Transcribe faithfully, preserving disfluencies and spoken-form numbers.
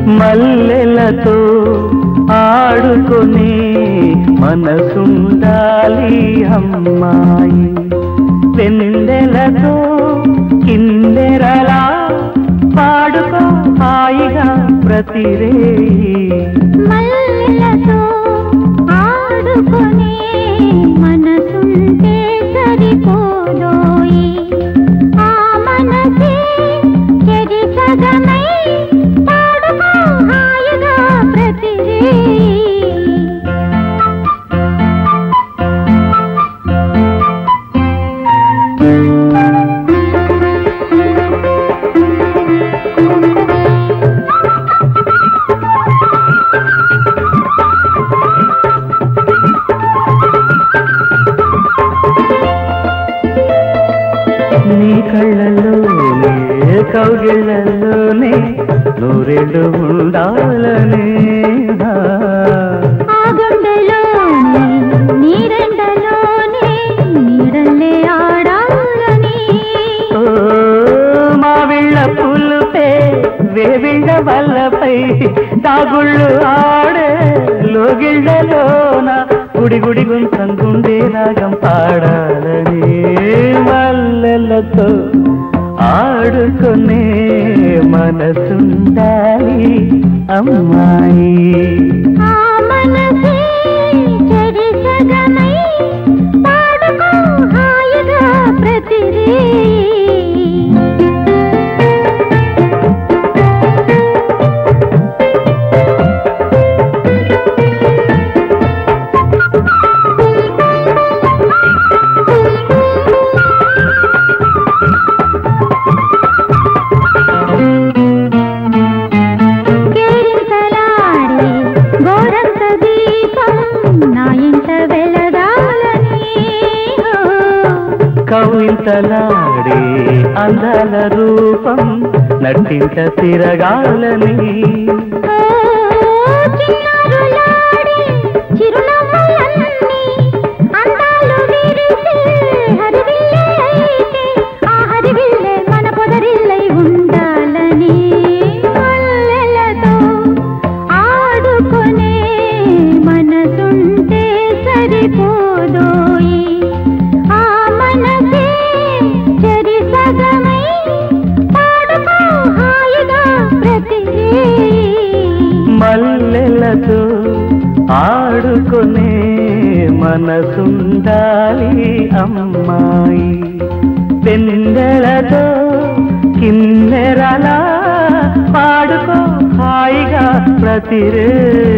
మల్లెలతో ఆడుకునే మనసుండాలి అమ్మాయి, వెన్నెలతో కిందెరలా పాడుకో హాయిగా ప్రతిరేయి. మల్లెలతో ఆడుకునే మనసుంటే సరిపోదోయి, ఆ మనసే చెడి సగమై పాడుకో హాయిగా ప్రతిరేయి. నీ కళ్ళలోనే కౌగిళ్ళలోనే నూరేళ్ళు ఉండాలని, ఆ గుండెలోనే నీరెండలోనే నీడల్లే ఆడాలని, ఓ మావిళ్ళ పులుపే వేవిళ్ళ వల్లపై తాగుళ్ళు ఆడే లోగిళ్ళలోన గుడి గుడి గుంసం గుండె రాగం పాడాలని. మల్లెలతో ఆడుకునే మనసుండాలి అమ్మాయి, ఆ మనసే చెడి సగమై పాడుకో హాయిగా ప్రతిరేయి. కవింతలాడే అందాల రూపం నట్టింట తిరగాలని, ఆడుకునే మనసుంటే సరిపోదోయి, ఆ మనసే చెరి సగమై పాడుకో హాయిగా ప్రతిరేయి. మల్లెలతో ఆడుకునే మనసుండాలి అమ్మాయి, వెన్నెలతో కిన్నెరలా పాడుకో హాయిగా ప్రతిరే.